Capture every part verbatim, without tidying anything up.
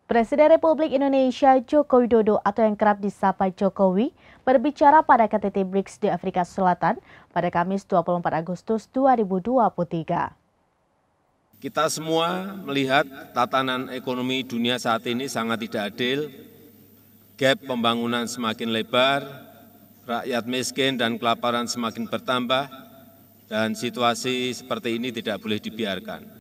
Presiden Republik Indonesia Joko Widodo atau yang kerap disapa Jokowi berbicara pada K T T BRICS di Afrika Selatan pada Kamis dua puluh empat Agustus dua ribu dua puluh tiga. Kita semua melihat tatanan ekonomi dunia saat ini sangat tidak adil, gap pembangunan semakin lebar, rakyat miskin dan kelaparan semakin bertambah, dan situasi seperti ini tidak boleh dibiarkan.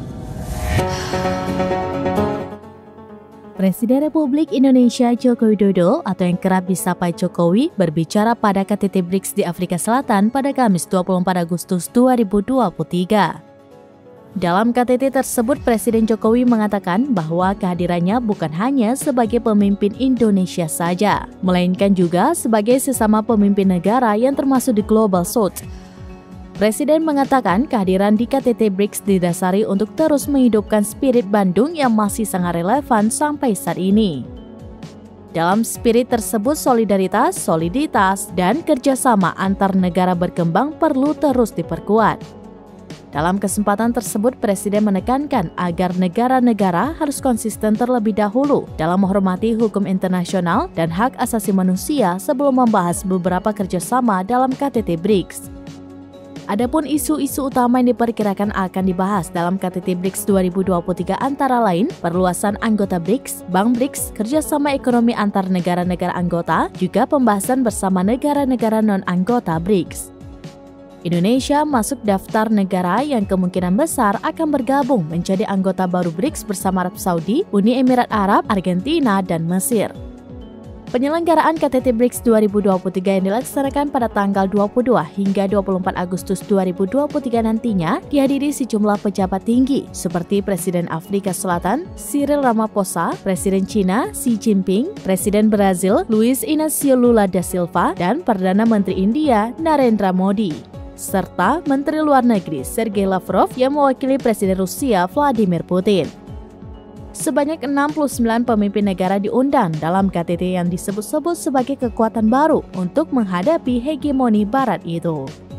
Presiden Republik Indonesia Joko Widodo atau yang kerap disapa Jokowi berbicara pada K T T BRICS di Afrika Selatan pada Kamis dua puluh empat Agustus dua ribu dua puluh tiga. Dalam K T T tersebut, Presiden Jokowi mengatakan bahwa kehadirannya bukan hanya sebagai pemimpin Indonesia saja, melainkan juga sebagai sesama pemimpin negara yang termasuk di Global South. Presiden mengatakan kehadiran di K T T BRICS didasari untuk terus menghidupkan spirit Bandung yang masih sangat relevan sampai saat ini. Dalam spirit tersebut, solidaritas, soliditas, dan kerjasama antar negara berkembang perlu terus diperkuat. Dalam kesempatan tersebut, Presiden menekankan agar negara-negara harus konsisten terlebih dahulu dalam menghormati hukum internasional dan hak asasi manusia sebelum membahas beberapa kerjasama dalam K T T BRICS. Adapun isu-isu utama yang diperkirakan akan dibahas dalam K T T BRICS dua ribu dua puluh tiga antara lain perluasan anggota BRICS, Bank BRICS, kerjasama ekonomi antar negara-negara anggota, juga pembahasan bersama negara-negara non-anggota BRICS. Indonesia masuk daftar negara yang kemungkinan besar akan bergabung menjadi anggota baru BRICS bersama Arab Saudi, Uni Emirat Arab, Argentina, dan Mesir. Penyelenggaraan K T T BRICS dua ribu dua puluh tiga yang dilaksanakan pada tanggal dua puluh dua hingga dua puluh empat Agustus dua ribu dua puluh tiga nantinya dihadiri sejumlah pejabat tinggi seperti Presiden Afrika Selatan, Cyril Ramaphosa, Presiden China, Xi Jinping, Presiden Brazil, Luiz Inácio Lula da Silva, dan Perdana Menteri India, Narendra Modi, serta Menteri Luar Negeri Sergei Lavrov yang mewakili Presiden Rusia Vladimir Putin. Sebanyak enam puluh sembilan pemimpin negara diundang dalam K T T yang disebut-sebut sebagai kekuatan baru untuk menghadapi hegemoni Barat itu.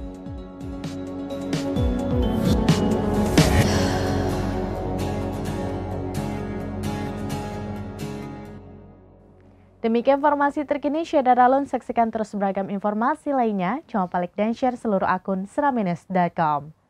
Demikian informasi terkini, Syeda Dalun. Saksikan terus beragam informasi lainnya. Jangan lupa like dan share seluruh akun seramines titik com.